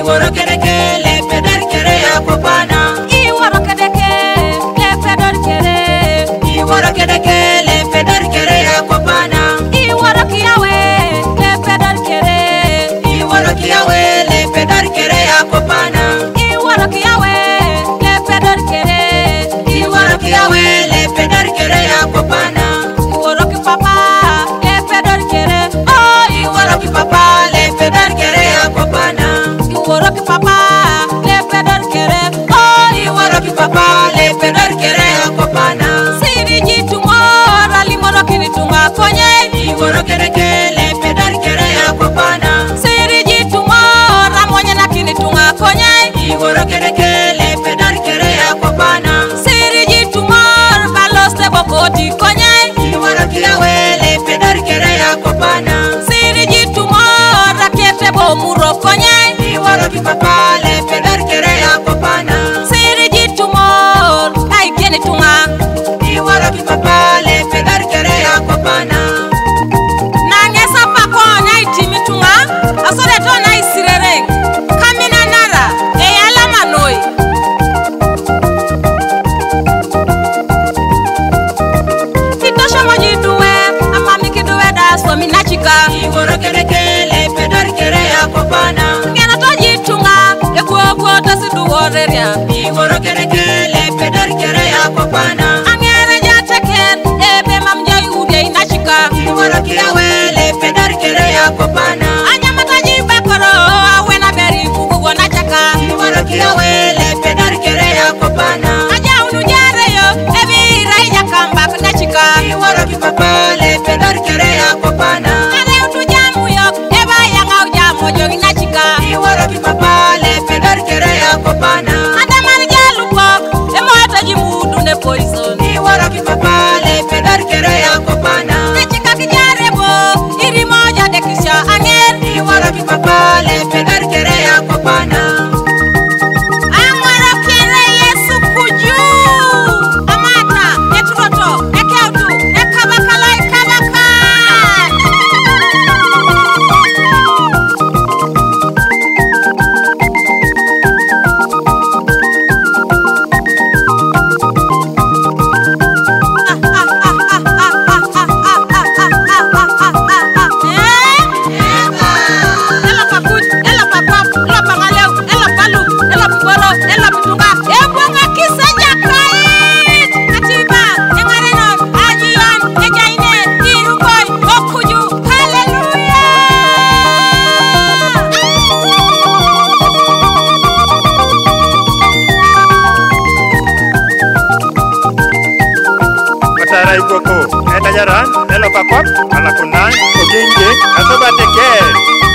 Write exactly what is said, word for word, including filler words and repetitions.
Iworo kedeke le pedar kere ya kopana. Iworo kedeke le pedar kere. Iworo kedeke le pedar kere ya kopana. Iworo kiawe le pedar kere. Iworo kiawe le pedar kere ya kopana. Iworo kiawe le pedar kere. Iworo kiawe le pedar kere ya kopana. Iworo ki papa le pedar kere. Oh, Iworo ki papa le pedar kere ya kopana. Iworo ki papa le pedar kere. Oh, Iworo ki papa le pedar kere ya kopana. Siri jitu mora limoro kini tunga konye. Iworo kedeke le pedar kere ya kopana. Siri jitu mora monye na kini tunga konye. Iworo kedeke le pedar kere ya kopana. Siri jitu mora balos te bokoti konye. Iworo kiawe le pedar kere ya kopana. Siri jitu mora kete bo muro konye. Iworo ki papa le pedar kere ya kopana. Siri jitu mora kai kini tunga. Iworo ki papa le pedar kere ya kopana. Nangesa pako na itimi tunga. Asore to na isirere. Kamina nara e yala manoi. Kitosha mojiduwe amami kiduwe da swami nachika. Iworo kedeke le pedar kere ya kopana. Ngena to jitunga e kuo kuo tasiduworeria. Iworo kedeke le pedar kere ya kopana. Angere jateken ebe mamja yude inachika. Iworo kiawe le pedar kere ya kopana. Anyamata jibakoro awena beri kugugo nachaka. Iworo kiawe le pedar kere ya kopana. Aja unu jare yo ebi raija kamba kunachika. Iworo ki papa le pedar kere ya kopana. Are unu jamu yo eba yanga ujamo jo inachika. Iworo ki papa le pedar kere ya kopana. Adamar jalupo emo atajimudu ne poison. Iworo ki papa le pedar kere ya kopana. Nachika kijarebo iri moja dekisha anger. Iworo ki papa le pedar kere ya kopana. Amara kere Yesu kuju. Amata eturoto ekeutu ekabakala ekabaka. Ela pakut, ela papap, ela pangaleu, ela palu, ela pibolo, ela pitunga. Ebonga kiseja kait. Katiba, engarenon, ajian, ejaine, irukoi, okuju. Hallelujah. Matara ikoko, etajaran, elo pakwap, alakunan, oginje, asobate ke.